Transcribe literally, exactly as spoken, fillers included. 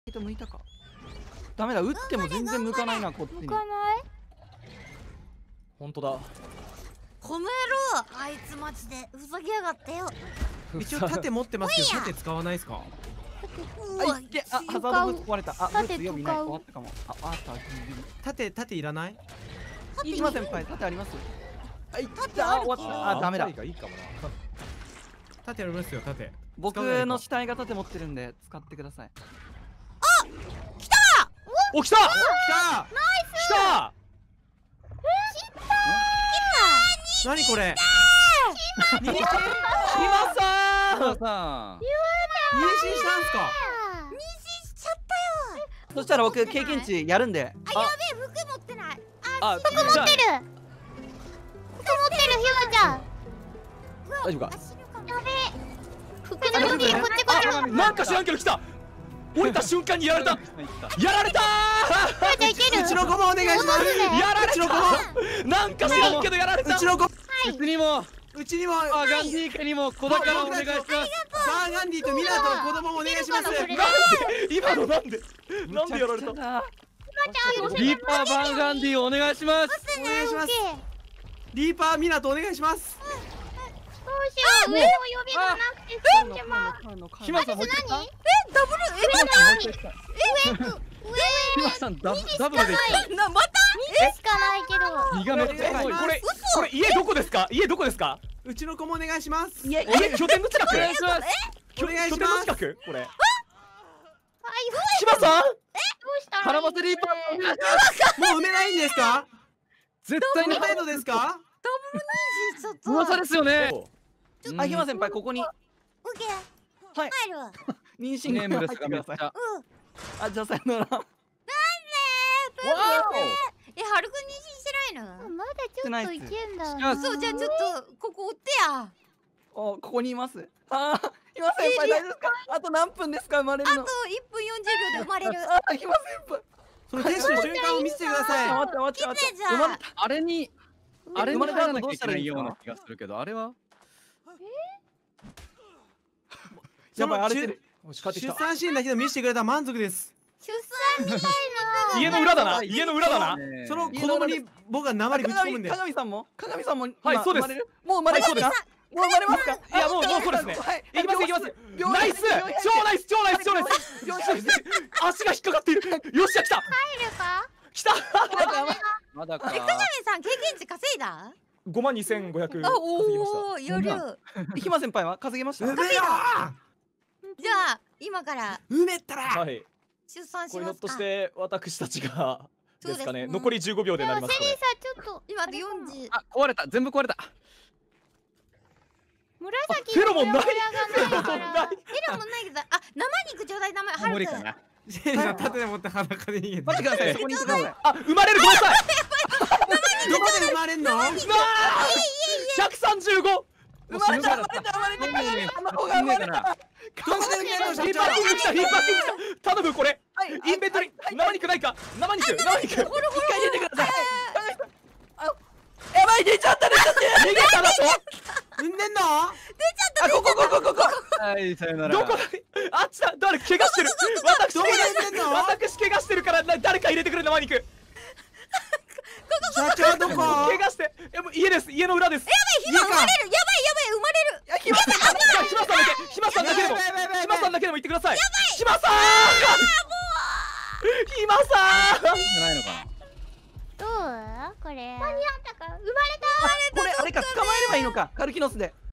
と向いたか。ダメだ、打っても全然向かないな、こっちに。 向かない。 本当だ。 この野郎、あいつマジでふざけやがってよ。 一応盾持ってますけど盾使わないですか？ あ、いけ、あ、ハザードブーツ壊れた。あ、ブーツ予備ない。終わったかも。あ、あった。 盾盾いらない？ いきま先輩、盾あります？あ、いった。あ、終わった。あ、ダメだ。 いいかもな。 盾ありますよ盾。 僕の死体が盾持ってるんで使ってください。 あ、来た。 お、来た。来た。 来た。何これ？ ひまさん。 言わ妊娠したんすか？ 妊娠しちゃったよ。 そしたら僕経験値やるんで。 あ、やべえ、服持ってない。 あ、 服持ってる。服持ってる、ひまちゃん。 大丈夫か？ やべえ。 服の向き、こっちこっち。 なんか知らんけど来た。降りた瞬間にやられた。やられたひまちゃんいける。 うちの子もお願いします。 やられうちの子も。 た。なんか知らんけどやられた。 うちの子。 うちにもうちにも。 あ、ガンディー家にも子宝お願いします。 バーガンディとミナとの子供もお願いします。 なんで今のなんでなんでやられた？ ひまちゃん、 リーパーバーガンディーお願いします。 お願いします。リーパーミナとお願いします。 どうしよう、上の呼びがなくて死んじまう。 ひまさんもう一回。 え、ダブル、え、 ひまさんダブダブルで来な、また。 にしかないけど。 た。身がめっちゃ重い。 これこれ家どこですか？家どこですか？ うちの子もお願いします。 いや、 家拠点の近く？ お願いします。 お願いし拠点のます。 近く？これ。 はい、 ひまさん？ どうしたらいい？ 腹ませリーパーお願いします。 もう埋めないんですか？ 絶対に埋めないのですか？ ちょっと。 噂ですよね。 あ、ひま先輩ここにオッケー。 はい入るわ。 妊娠ネームがですがめっちゃ。 うん。 あ、じゃあさよなら。 なんで？え、はるくん妊娠してないの？ まだちょっといけんだあな。 そう、じゃあちょっとここ追ってや。 お、ここにいます。あー、ひま先輩大丈夫ですか？あと何分ですか生まれるの？ あといっぷんよんじゅうびょうで生まれる。 あー、ひま先輩。 そのテストの瞬間を見せてください。 待って待って待って。 来てじゃあ生まれた。 あれにあれに生まれた後入らなきゃいどうしたらいいけないようなんですか？ 気がするけど、あれはやばい、荒れてる。 出おし帰ってきた。 産シーンだけど見せてくれたら満足です。 出産みたいな。 家の裏だな。家の裏だな。 ねえその子供に僕が鉛ぶち込むんで。 鏡さんも鏡さんもはいそうです今生まれるもう生まれそうですか？もう生まれますか？ いやもうもうそうですね。 はい、 いきますいきます。 病ナイス。超ナイス超ナイス超ナイス。よしよし。足が引っかかっている。よっしゃ来た。 入るか？ 来た。 まだか。 え、かがめさん経験値稼いだ？ 五万二千五百稼あ、 ぎました。 おお、やる。じゃひま先輩は稼げました？ 埋めよあ今から埋めたら。 はい。 出産しこれひょっとしますか。 て私たちがそうですですかね。 ね残りじゅうごびょうででもなりますこれ。 セリさちょっと今でよんじゅう。 あ、壊れた。全部壊れた。 紫フェロモンない。 フェロモンがないから。 フェロモンないけど、あ、生肉ちょうだい生。はるくん。 無理かな。 シェリーさん盾で持って裸で逃げて。 待ってください、そこにいてください。 あ、生まれるごさい。 どこで生まれんの？ 百三十五。 生まれた生まれた生まれた生まれた卵が生まれた。 どこで生まれんの？ ヒーパーキング来たヒーパーキング来た。頼むこれ。 はい、 インベントリー生肉ないか。生肉生肉。 一回出てください。あ、やばい、出ちゃった出ちゃった。 逃げただと。 産んでんの？ あ、ここここここ。 はい、さよなら。 どこだ。あっちだ。誰怪我してる。私どこで産んでんの？ 私怪我してるからな誰か入れてくれ生肉。 社長どこ？ 怪我して。いやもう家です家の裏です。 ひま生まれる。やばいやばい生まれる。 いや、ひまさん。 ひまさんだけひまさんだけでもやばいやばいやばいひまさんだけでも言ってください。ひまさん。ひまさん。 じゃないのかな。 どう？これ。間に合ったか？生まれこれあれか、捕まえればいいのか、カルキノスで。